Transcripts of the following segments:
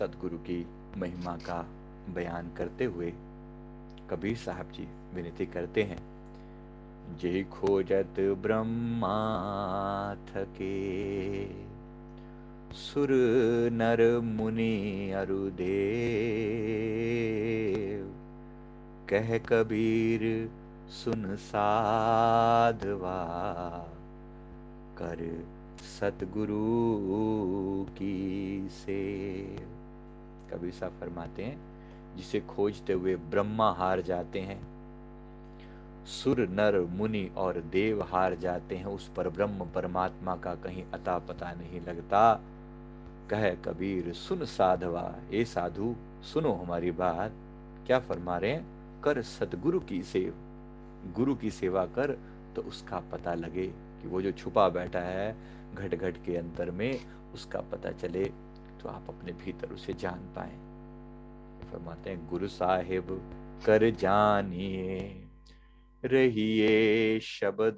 सतगुरु की महिमा का बयान करते हुए कबीर साहब जी विनती करते हैं। जे खोजत ब्रह्मा थके, सुर नर मुनि अरु देव, कह कबीर सुन साधवा, कर सतगुरु की सेव। कबीर साहब फरमाते हैं, जिसे खोजते हुए ब्रह्मा हार जाते हैं, सुर नर मुनि और देव हार जाते हैं, उस पर ब्रह्म परमात्मा का कहीं अता पता नहीं लगता। कह कबीर सुन साधवा, ए साधु सुनो हमारी बात। क्या फरमा रहे हैं? कर सतगुरु की सेव, गुरु की सेवा कर तो उसका पता लगे कि वो जो छुपा बैठा है घट घट के अंतर में, उसका पता चले तो आप अपने भीतर उसे जान पाए। फरमाते हैं, गुरु साहिब कर जानिए, रहिए शब्द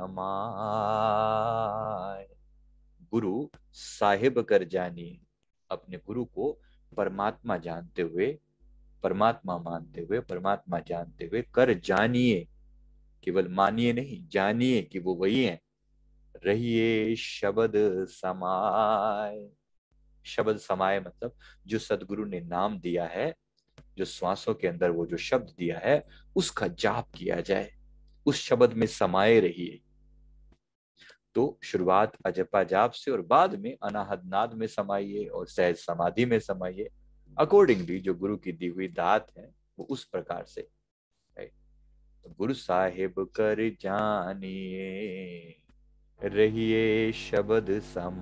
समाय। गुरु साहिब कर जानिए, अपने गुरु को परमात्मा जानते हुए, परमात्मा मानते हुए, परमात्मा जानते हुए कर जानिए, केवल मानिए नहीं, जानिए कि वो वही है। रहिए शब्द समाय। शब्द समाय मतलब जो सदगुरु ने नाम दिया है, जो श्वासों के अंदर वो जो शब्द दिया है, उसका जाप किया जाए, उस शब्द में समाये रहिए। तो शुरुआत अजपा जाप से और बाद में अनाहद नाद में समाइए और सहज समाधि में समाइए। अकॉर्डिंगली जो गुरु की दी हुई दात है वो उस प्रकार से है। तो गुरु साहिब कर जानिए, रहिए शब्द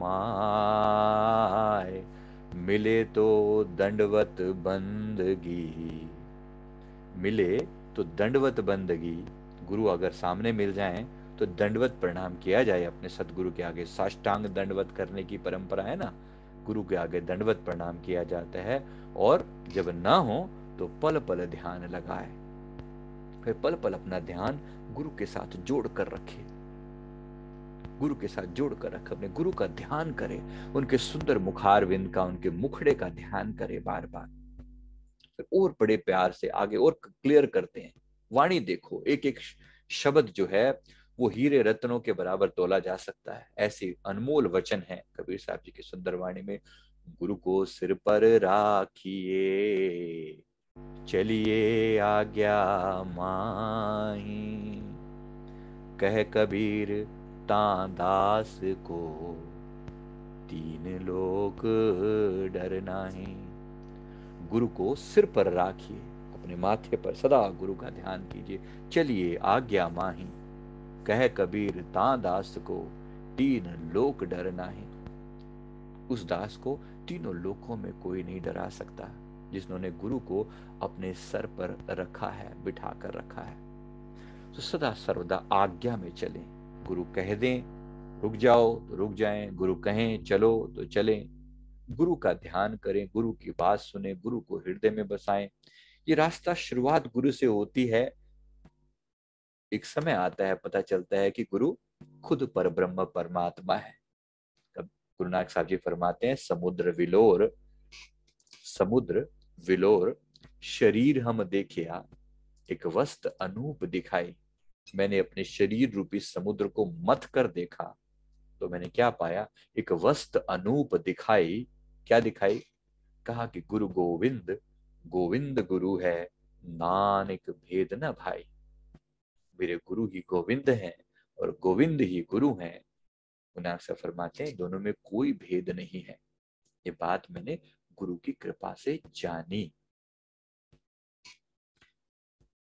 समाय। मिले तो दंडवत बंदगी, मिले तो दंडवत बंदगी। गुरु अगर सामने मिल जाएं तो दंडवत प्रणाम किया जाए अपने सदगुरु के आगे। साष्टांग दंडवत करने की परंपरा है ना, गुरु के आगे दंडवत प्रणाम किया जाता है। और जब ना हो तो पल पल ध्यान लगाए, फिर पल पल अपना ध्यान गुरु के साथ जोड़ कर रखे, गुरु के साथ जोड़ कर रखे, अपने गुरु का ध्यान करे, उनके सुंदर मुखारविंद का, उनके मुखड़े का ध्यान करे बार बार। फिर और बड़े प्यार से आगे और क्लियर करते हैं। वाणी देखो, एक एक शब्द जो है वो हीरे रत्नों के बराबर तोला जा सकता है, ऐसी अनमोल वचन है कबीर साहब जी की सुंदर वाणी में। गुरु को सिर पर राखिए, चलिए आज्ञा माही। कह कबीर तां दास को, तीन लोक डर नाही। गुरु को सिर पर राखिए, अपने माथे पर सदा गुरु का ध्यान कीजिए। चलिए आज्ञा माही, कह कबीर तां दास को, तीन लोक डर नाही। उस दास को तीनों लोकों में कोई नहीं डरा सकता, जिसने गुरु को अपने सर पर रखा है, बिठा कर रखा है। तो सदा सर्वदा आज्ञा में चलें। गुरु कह दें रुक जाओ तो रुक जाएं, गुरु कहें चलो तो चलें। गुरु का ध्यान करें, गुरु की बात सुने, गुरु को हृदय में बसाएं। ये रास्ता शुरुआत गुरु से होती है। एक समय आता है, पता चलता है कि गुरु खुद पर ब्रह्म परमात्मा है। तब गुरु नानक साहब जी फरमाते हैं, समुद्र विलोर शरीर हम देखिया, एक वस्त अनूप दिखाई। मैंने अपने शरीर रूपी समुद्र को मथ कर देखा तो मैंने क्या पाया? एक वस्त अनूप दिखाई। क्या दिखाई? कहा कि गुरु गोविंद, गोविंद गुरु है, नानक भेद न भाई। मेरे गुरु ही गोविंद हैं और गोविंद ही गुरु हैं। नानक साहब फरमाते हैं, दोनों में कोई भेद नहीं है। ये बात मैंने गुरु की कृपा से जानी।